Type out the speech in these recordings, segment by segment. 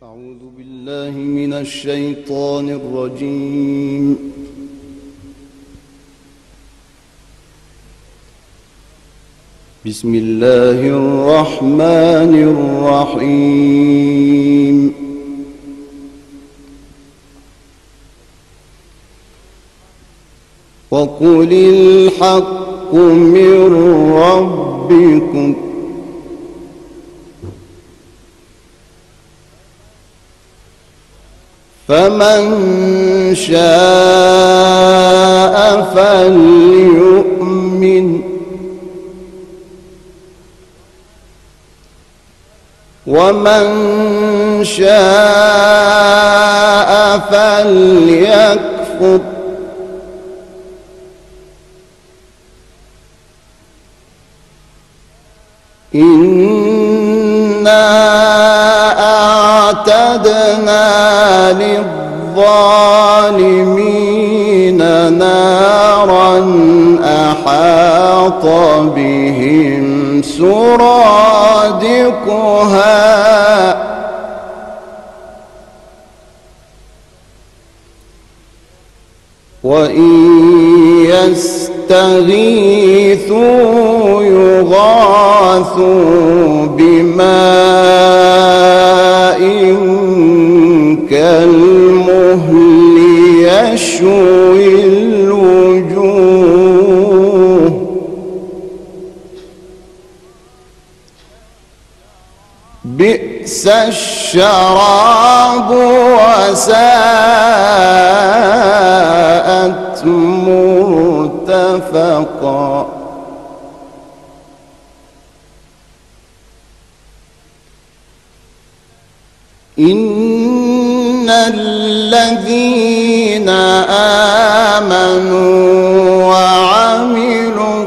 أعوذ بالله من الشيطان الرجيم. بسم الله الرحمن الرحيم. وقل الحق من ربكم فمن شاء فليؤمن ومن شاء فليكفر إنا أعتدنا للظالمين نارا أحاط بهم سرادقها وإن يستغيثوا يغاثوا بماء كالمهل يشوي الوجوه بئس الشراب وساءت مرتفقا إن الذين آمنوا وعملوا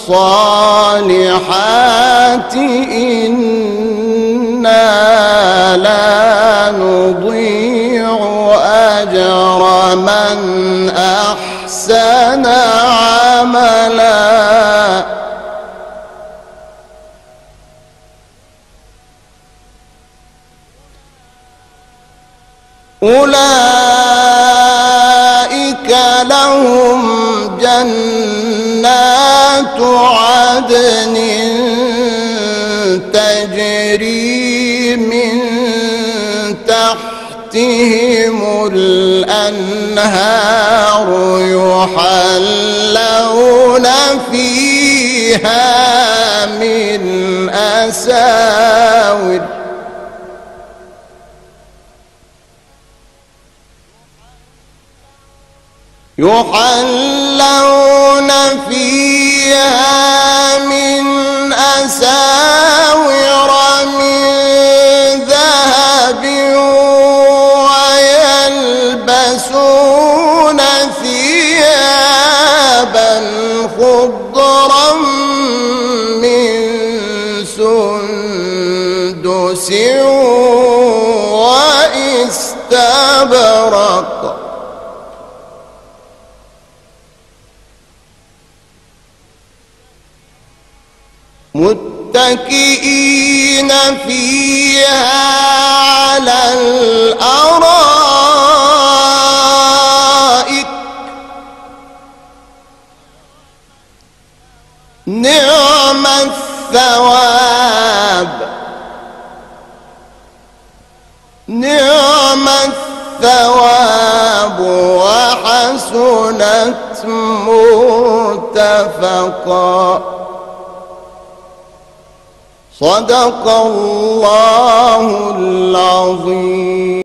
الصالحات إنا لا نضيع أجر من أحسن عملا أولئك لهم جنات عدن تجري من تحتهم الأنهار يحلون فيها من أساور من أساور من ذهب ويلبسون ثيابا خضرا من سندس واستبرق متكئين فيها على الأرائك نعم الثواب وحسنت مرتفقا صدق الله العظيم.